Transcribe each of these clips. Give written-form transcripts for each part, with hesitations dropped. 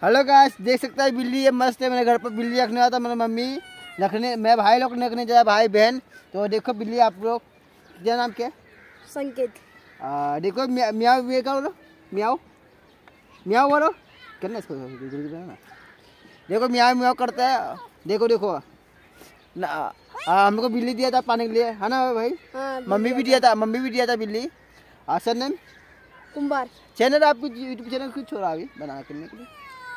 Hello guys, देख सकता है बिल्ली ये मस्त है। मेरे घर पर बिल्ली रखने आता, मेरी मम्मी रखने, मैं भाई लोग रखने जाए, भाई बहन। तो देखो बिल्ली आप लोग, क्या नाम क्या है? संकेत। देखो मियाँ बोलो, मियाँ मियाँ बोलो, करना इसको ना। देखो मियाँ मियाँ करता है। देखो देखो ना, हमको बिल्ली दिया था पाने के लिए, है ना भाई? हाँ, मम्मी भी दिया था बिल्ली। Surname Kumbhar. चैनल आपकी यूट्यूब चैनल क्यों छोड़ा अभी बना करने के लिए?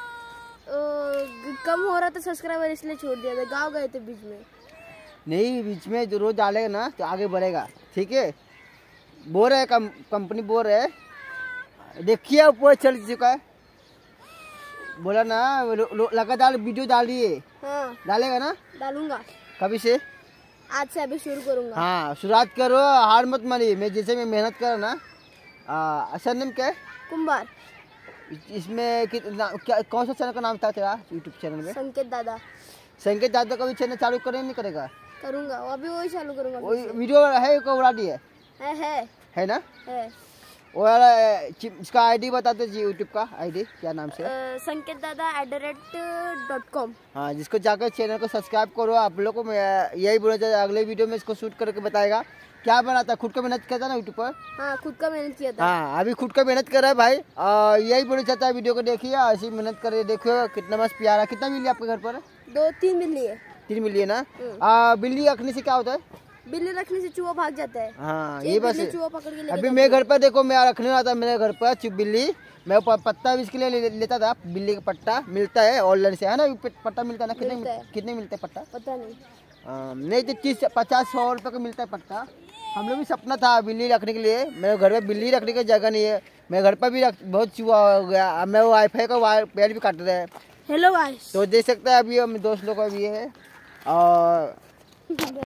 कम हो रहा था सब्सक्राइबर, इसलिए छोड़ दिया था। गाँव गए थे बीच में। नहीं, बीच में जो रोज डालेगा ना तो आगे बढ़ेगा, ठीक है? बोर है, कंपनी बोर है। देखिए ऊपर चल चुका है, बोला ना लगातार वीडियो डालिए। हाँ, डालेगा ना? डालूंगा। कभी से? आज से अभी शुरू करूंगा। हाँ, शुरुआत करो, हार मत मानिए। मैं जैसे मैं मेहनत करो ना। असर नेम क्या है? कुंभार। इसमें क्या कौन सा चैनल का नाम था तेरा यूट्यूब चैनल में? संकेत दादा। संकेत दादा का भी चैनल चालू करें नहीं करेगा? करूंगा, अभी वही चालू करूंगा। वही वीडियो है को उड़ा दिए है ना? है। वो वाला इसका आईडी बता दीजिए, यूट्यूब का आईडी क्या नाम से? संकेत दादा @.com। हाँ, जिसको जाकर चैनल को सब्सक्राइब करो। आप लोग को मैं यही बोलना चाहिए, अगले वीडियो में इसको शूट करके बताएगा क्या बनाता है। खुद का मेहनत करता है ना यूट्यूब पर। हाँ, खुद का मेहनत किया था। हाँ, अभी खुद का मेहनत कर रहा है भाई। यही बोलना चाहता है, वीडियो को देखिए, ऐसी मेहनत करे। देखो कितना मस्त प्यारा। कितना मिली आपके घर पर? 2-3 बिल्ली है। 3 मिली है ना? बिल्ली रखने से क्या होता है? बिल्ली रखने से चूहा भाग जाता है। हाँ, ये बस चूहा पकड़ के अभी मेरे घर पर देखो, मैं रखने आता मेरे घर पर बिल्ली। मैं पत्ता भी इसके लिए लेता था। बिल्ली का पट्टा मिलता है ऑनलाइन से, है ना? पट्टा मिलता है ना? कितने मिलते हैं पट्टा? पता नहीं। नहीं तो 30-50-100 रुपये का मिलता है पट्टा। हम लोग भी सपना था बिल्ली रखने के लिए। मेरे घर में बिल्ली रखने की जगह नहीं है। मेरे घर पर भी बहुत चूहा हो गया। मैं वो वाईफाई का पेड़ भी काट रहे हैं। हेलो गाइस, तो देख सकते हैं अभी हम दोस्त लोग का भी है। और